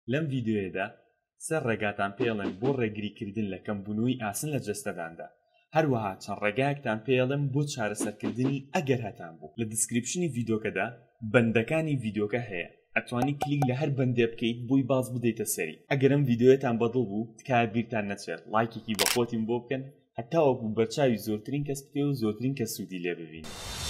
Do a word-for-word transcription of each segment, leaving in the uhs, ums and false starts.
لەم ڤیدیۆیەدا سەر ڕێگاتان پێڵێن بۆ ڕێگریکردن لە کەمبوونەوەی ئاسن لە جەستەداندا. هەروەها چەند ڕێگایەکتان پێڵێم بۆ چارەسەرکردنی ئەگەر هەتان بوو. لە دیسکریپشنی ڤیدیۆکەدا بەندەکانی ڤیدیۆکە هەیە، ئەتوانی کلیک لە هەر بەندێ بکەیت بۆی باز بدەیتە سەری. ئەگەرم ڤیدیۆیەتان بەدڵ بوو تکایە بیرتان نەچێت لایکێکی بەخۆتین بۆ بکەن هەتا وەکو بەرچاوی زۆرترین کەس بکەوێت و زۆرترین کەس سوودی لێ ببین.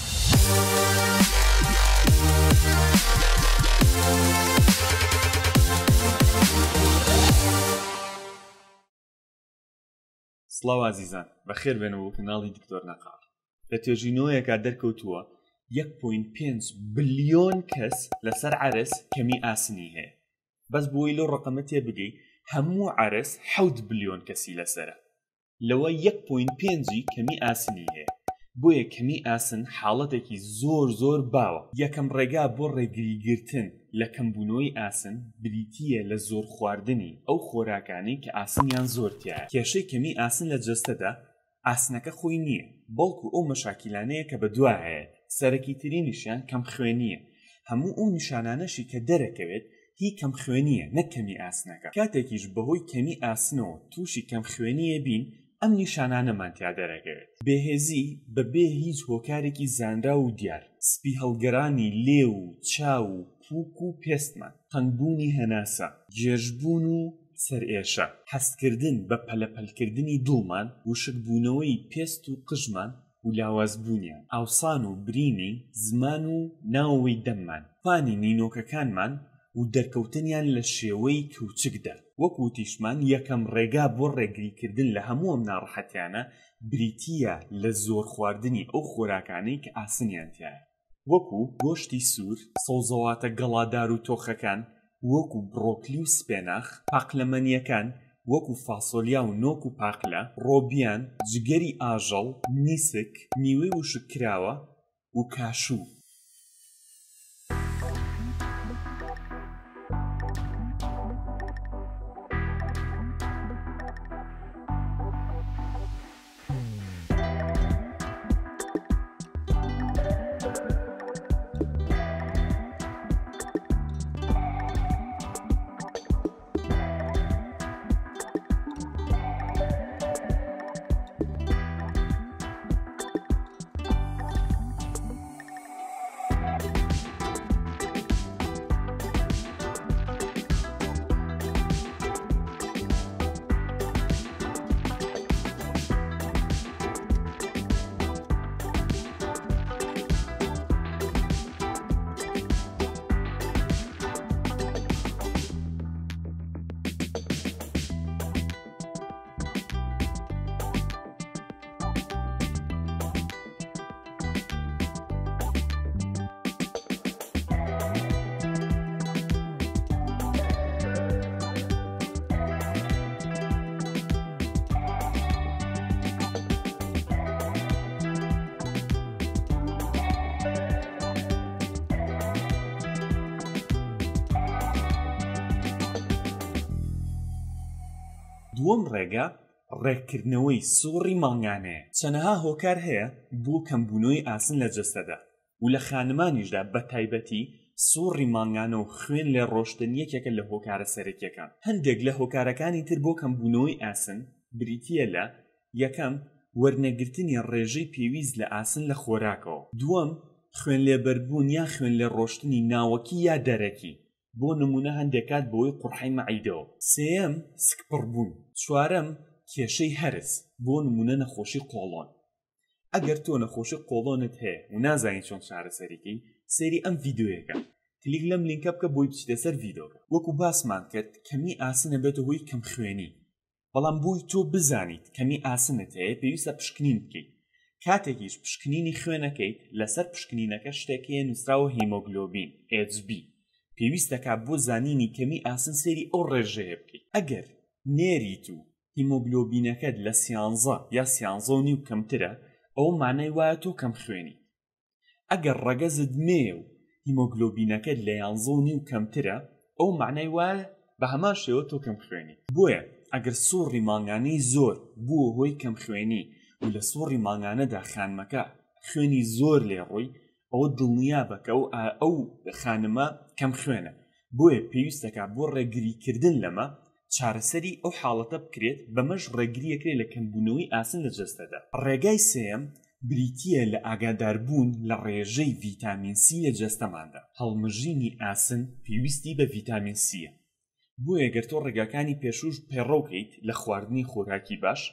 سڵاو عزیزان، بەخێر بێنەوە بۆ کەناڵی دکتۆر نەقار. لە توێژینەوەیەکە دەرکەوتووە یەک پۆینت پێنج بلیۆن کەس لەسەر عەرس کەمی ئاسنی هەیە. بەس بۆی لەو ڕقەمە تێبگەی هەموو عەرس حەوت بلیۆن کەسی لەسەرە، لەوە یەک پۆینت پێنجی کەمی ئاسنی هەیە. بۆیە کەمی ئاسن حاڵەتێکی زۆر زۆر باوە. یەکەم ڕێگا بۆ ڕێگریگرتن لە کەمبوونەوەی ئاسن بریتیە لە زۆر خواردنی ئەو خۆراکانی کە ئاسنیان زۆر تایە. کێشەی کەمی ئاسن لە جەستەدا ئاسنەکە خۆی نییە، بەڵکو ئەو مەشاکیلانەیە کە بەدوای هەیە. سەرەکی ترینیشیان کەم خوێنیە. هەموو ئەو نیشانانەشی کە دەرەکەوێت هی کەم خوێنیە، نەک کەمی ئاسنەکە. کاتێکیش بەهۆی کەمی ئاسنەوە تووشی کەم خوێنیە بین، ئەم نیشانانەمان تیا دەرەکەوێت. بێهێزی بەبێ هیچ هۆکارێکی زانرا و دیار، سپی هەڵگەرانی لێ و چاو و پووک و پێستمان، قەنگبوونی هەناسە، گێژبوون و سەرئێشە، هەستکردن بە پەلەپەلکردنی دڵمان، وشکبوونەوەی پێست و قژمان و لاوازبوونیان، ئاوسان و برینی زمان و ناوەوەی دەممان، فانی نینۆکەکانمان و دەرکەوتنیان لە شێوەی کەوچکدا. وەکو تیشمان یەکەم ڕێگا بۆ ڕێگریکردن لە هەموو ئەم ناڕەحەتیانە بریتیە لە زۆر خواردنی ئەو خۆراکانەی کە ئاسنیان تایە، وەکو گۆشتی سوور، سەوزەواتە گەڵادار و تۆخەکان، وەکو بڕۆکلی و سپێناخ، پاقلەمەنیەکان وەکو فاسۆلیا و نۆک و پاقلە، ڕۆبیان، جگەری ئاژەڵ، نیسک، میوەی وشکراوە و کاشوو. دووەم ڕێگا ڕێککردنەوەی سووڕی ماڵنگانەیە. چەندەها هۆکار هەیە بۆ کەمبوونەوەی ئاسن لە جەستەدا و لە خانمانیشدا بە تایبەتی سووڕی ماڵنگانە و خوێن لێ ڕۆشتن یەکێکە لە هۆکارە سەرەکیەکان. هەندێک لە هۆکارەکانی تر بۆ کەمبوونەوەی ئاسن بریتیە لە: یەکەم، وەرنەگرتنی ڕێژەی پێویست لە ئاسن لە خۆراکەوە. دووەم، خوێن لێبەربوون یا خوێن لێ ڕۆشتنی ناوەکی یا دەرەکی، بۆ نمونە هەندێک کات بۆی قورحەی مەعیدەوە. سێەم، سکپڕبوون. چوارەم، کێشەی هەرس، بۆ نمونە نەخۆشی قۆڵۆن. ئەگەر تۆ نەخۆشی قۆڵۆنت هەیە و نازانی چۆن چارەسەریکەی، سەیری ئەم ڤیدیۆیەکە کلیک لەم لینکە بکە بۆی بچیتە سەر ڤیدیۆکە. وەکو باسمان کرد کەمی ئاسنە بێتە هۆی کەم خوێنی، بەڵام بۆی تۆ بزانیت کەمی ئاسنت هەیە پێویستە پشکنین بکەیت. کاتێکیش پشکنینی خوێنەکەیت، لەسەر پشکنینەکە شتێکەیە نووسراوە هیمۆگلۆبین ئێچ بی. پێویستەکە بۆ زانینی کەمی ئاسن سەیری ئەو ڕێژەیە بکەیت. ئەگەر نێریت و هیمۆگلۆبینەکەت لە سیانزە یا سیانزە و نیو کەمترە، ئەو مانای وایە تۆ کەم خوێنی. ئەگەر ڕەگەزت مێ و هیمۆگلۆبینەکەت لە یانزە و نیو کەمترە، ئەو معنای وایە بە هەمان شێوە تۆ کەم خوێنی. بۆیە ئەگەر سووڕی مانگانەی زۆر بووە هۆی کەم خوێنی و لە سووڕی مانگانەدا خانمەکە خوێنی زۆر لێ ڕۆی، ئەوە دڵنیا بکە و ئەو خانمە کەم خوێنە. بۆیە پێویستەکە بۆ ڕێگریکردن لەمە چارەسەری ئەو حاڵەتە بکرێت بەمەش ڕێگریەکرێت لە کەمبوونەوەی ئاسن لە جەستەدا. ڕێگای سێم بریتیە لە ئاگاداربوون لە ڕێژەی ڤیتامین سی لە جەستەماندا. هەڵمژینی ئاسن پێویستی بە ڤیتامین سیە، بۆیە گەر تۆ ڕێگاکانی پێشوش پێڕۆکەیت لە خواردنی خۆراکی باش،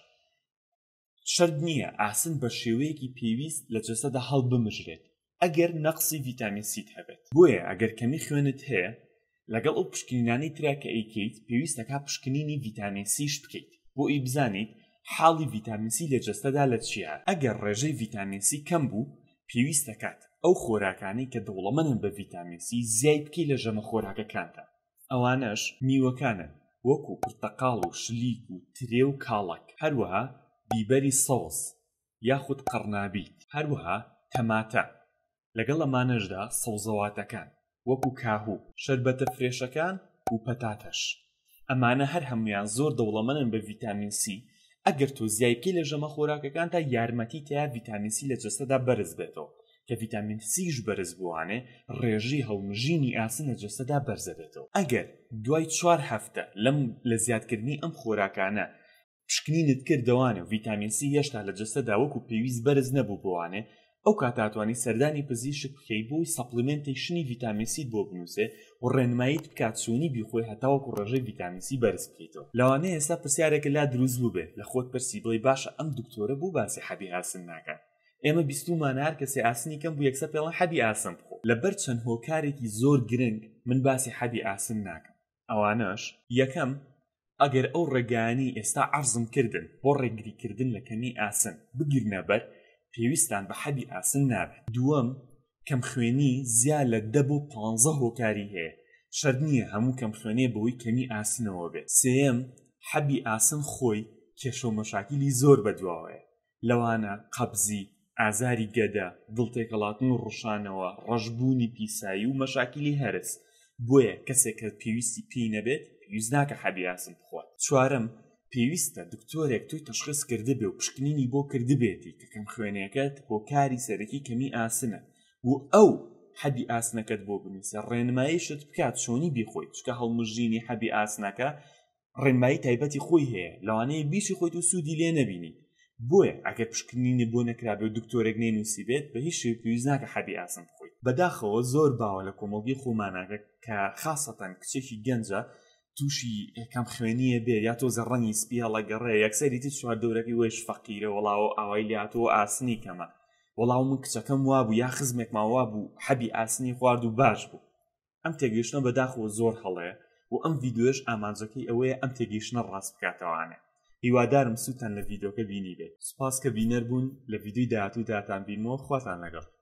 شەرت نییە ئاسن بە شێوەیەکی پێویست لە جەستەدا هەڵ بمژرێت ئەگەر نەقسی ڤیتامین سیت هەبێت. بۆیە ئەگەر کەمی خوێنت هەیە لەگەڵ ئەو پشکنینانەی ترا کە ئەیکەیت پێویستەکە پشکنینی ڤیتامین سیش بکەیت بۆ ئەی بزانیت حاڵی ڤیتامین سی لە جەستەدا لە چیە. ئەگەر ڕێژەی ڤیتامین سی کەم بوو پێویست دەکات ئەو خۆراکانی کە دەوڵەمەندن بە ڤیتامین سی زیای بکەی لە ژەمە خۆراکەکاندا. ئەوانەش میوەکانن وەکو پرتەقاڵ و شلیک و ترێ و کاڵک، هەروەها بیبەری سەوز یاخود قەرنابیت، هەروەها تەماتە. لەگەڵ ئەمانەشدا سەوزەواتەکان وەکو کاهوو، شەربەتە فرێشەکان و پەتاتەش. ئەمانە هەر هەمویان زۆر دەوڵەمەندن بە ڤیتامین سی. ئەگەر تۆ زیایکەی لە ژەمە خۆراکەکاندا یارمەتی تیا ڤیتامین سی لە جەستەدا بەرز بێتەوە کە ڤیتامین سیش بەرز بووانێ ڕێژەی هەڵمژینی ئاسن لە جەستەدا بەرزە بێتەوە. ئەگەر دوای چوار هەفتە لەم لە زیادکردنی ئەم خۆراکانە پشکنینت کردەوانێ و ڤیتامین سی هێشتا لە جەستەدا وەکو پێویست بەرز نەبوو بووانێ، ئەو کاتاتوانی سەردانی پزیشک بکەی بۆی سەپلیمنتیشنی ڤیتامین سیت بۆ بنووسێ و ڕێنماییت بکات چۆنی بیخۆی هەتاوەکو ڕێژەی ڤیتامین سی بەرز بکەیتەوە. لەوانەیە ئێستا پرسیارێکە لا دروست بوو بێ لە خۆت پرسی بڵێ باشە ئەم دکتۆرە بوو باسی حەبی ئاسن ناکات؟ ئێمە بیستومانە هەر کەسێ ئاسنی کەم بوو یەکسە پێڵەن حەبی ئاسن بخۆ. لەبەر چەند هۆکارێکی زۆر گرنگ من باسی حەبی ئاسن ناکەم. ئەوانەش یەکەم، ئەگەر ئەو ڕێگایانی ئێستا عەرزم کردن بۆ ڕێگریکردن لە کەمی ئاسن بگیرنە بەر پێویستان بە حەبی ئاسن نابێت. دووەم، کەم خوێنی زیاد لە دە بۆ پانزە هۆکاری هەیە، شەرت نییە هەموو کەم خوێنێ بەوەی کەمی ئاسنەوە بێت. سێەم، حەبی ئاسن خۆی کێشە و مەشاکیلی زۆر بەدواوەیە، لەوانە قەبزی، ئازاری گەدە، دڵتێکەڵاتن و ڕوشانەوە، ڕەشبوونی پیسایی و مەشاکیلی هەرس. بۆیە کەسێک کە پێویستی پێی نەبێت پێویست ناکە حەبی ئاسن بخوات. چوارەم، پێویستە دکتۆرێک توی تەشخیص کردبێ و پشکنینی بۆ کردبێتی کە کەم خوێنەکەت هۆکاری سەرەکی کەمی ئاسنە و ئەو حەبی ئاسنەکەت بۆ بنووسە، ڕێنماییشت بکات چۆنی بیخۆیت، چکە هەڵمژینی حەبی ئاسنەکە ڕێنمایی تایبەتی خۆی هەیە، لەوانەیە بیشی خۆیت و سوودی لێ نەبینیت. بۆیە ئەگەر پشکنینی بۆ نەکرابێ و دکتۆرێک نێنووسی بێت بە هیچ شێوەیەک پێویست ناکە حەبی ئاسن بخۆیت. بەداخەوە زۆر باوە لە کۆمەڵگەی خۆماناکە کە خاسەتەن کچێکی گەنجە تووشی کەم خوێنیە بێ یا تۆزە ڕەنی سپی هەڵەگەڕێ یەکسەری تر چواردەورەکەی وێش فەقیرە وەڵاوە ئاوای لاتەوە ئاسنی کەمە، وەڵاو من کچەکەم وابوو یا خزمێکمان وابوو حەبی ئاسنی خوارد و باش بوو. ئەم تێگەیشتنە بەداخەوە زۆر هەڵەیە و ئەم ڤیدیۆش ئامانجەکەی ئەوەیە ئەم تێگەیشتنە ڕاست بکاتەوانێ. هیوادارم سووتان لە ڤیدیۆکە بینی بێت. سوپاس کە بینەر بوون. لە ڤیدیۆی داهاتوو داتان بینەوە. خواتان لەگەڵ.